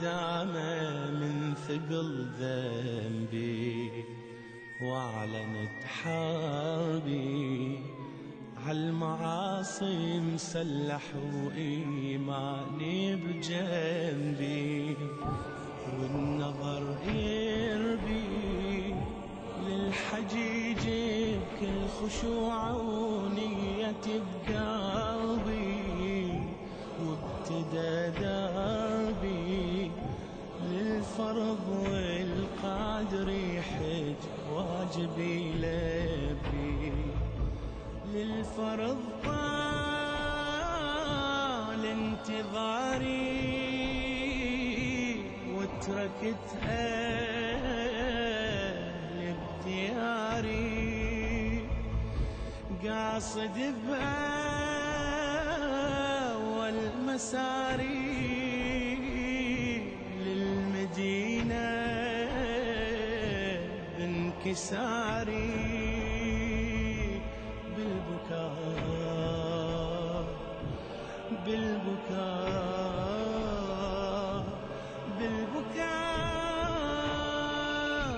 ندامة من ثقل ذنبي، واعلنت حربي عالمعاصي مسلح وإيماني بجنبي، والنظر يربي للحجيج بكل خشوع ونيتي بقلبي، وابتدى دربي للفرض والقادر يحج واجبي لبي، للفرض طال انتظاري وتركت أهل بدياري، قاصد بأول مساري للمدينة بانكساري، بالبكاء بالبكاء بالبكاء.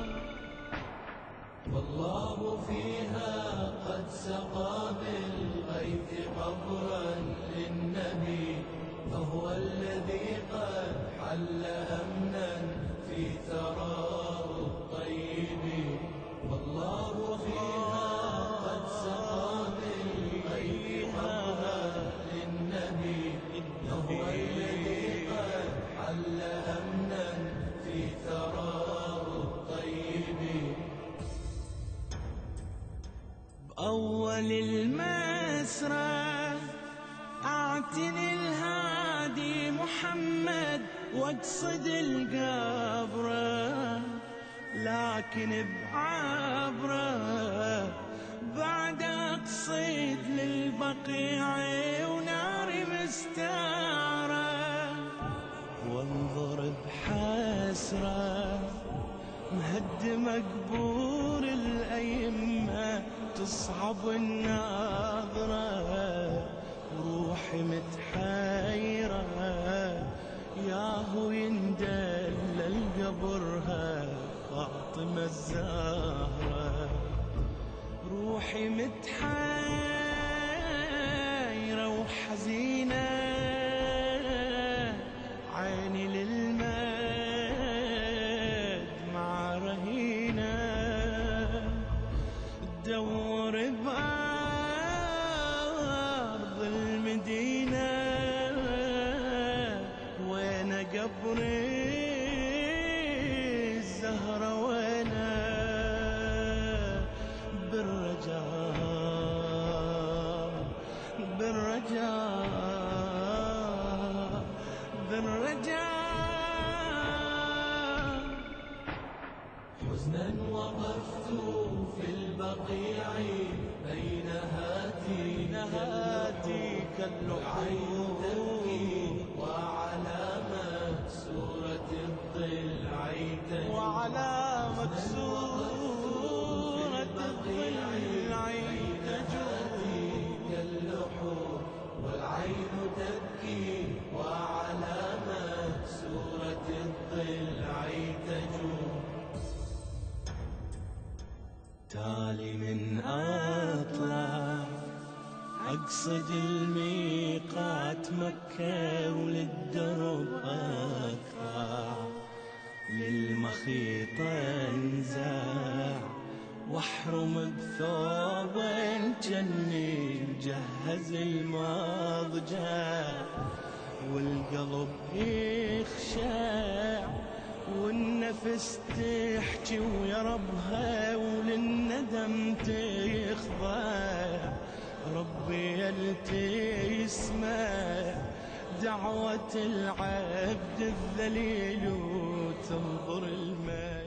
والله فيها قد سقى بالغيث قبرا للنبي، فهو الذي قد حل أمنا في ثراه الطيب. والله فيها قد سقى بالغيث قبرا للنبي، فهو الذي قد حل أمنا في ثراه الطيب. بأول المسرى أعتني الهادي محمد واقصد القبره، لكن بعبره بعد أقصد للبقيع وناري مستعرة، وانظر بحسرة مهدم قبور الأئمة تصعب الناظرة، روحي متحيرة ياهو يندل قبرها فاطمة الزهرة، روحي متحيرة وحزينة عيني للمدمع رهينة، تدور بأرض المدينة وين قبري الزهرة وينه، بالرجاء بالرجاء بالرجاء. حزنا وقفت في البقيع بين هاتيك اللحوم تبكي، وعلى مكسورة الضلع تجود، وعلى مكسورة الضلع تجود اللحوم، والعين تبكي وعلى مكسورة الضلع تجود. تالي من أطلع أقصد الميقات مكة وللدرب أقطع، للمخيط انزع واحرم بثوب جني مجهز المضجع، والقلب يخشع والنفس تحكي ويا ربها وللندم تخضع، ربي يسمع دعوة العبد الذليل وتنظر الماء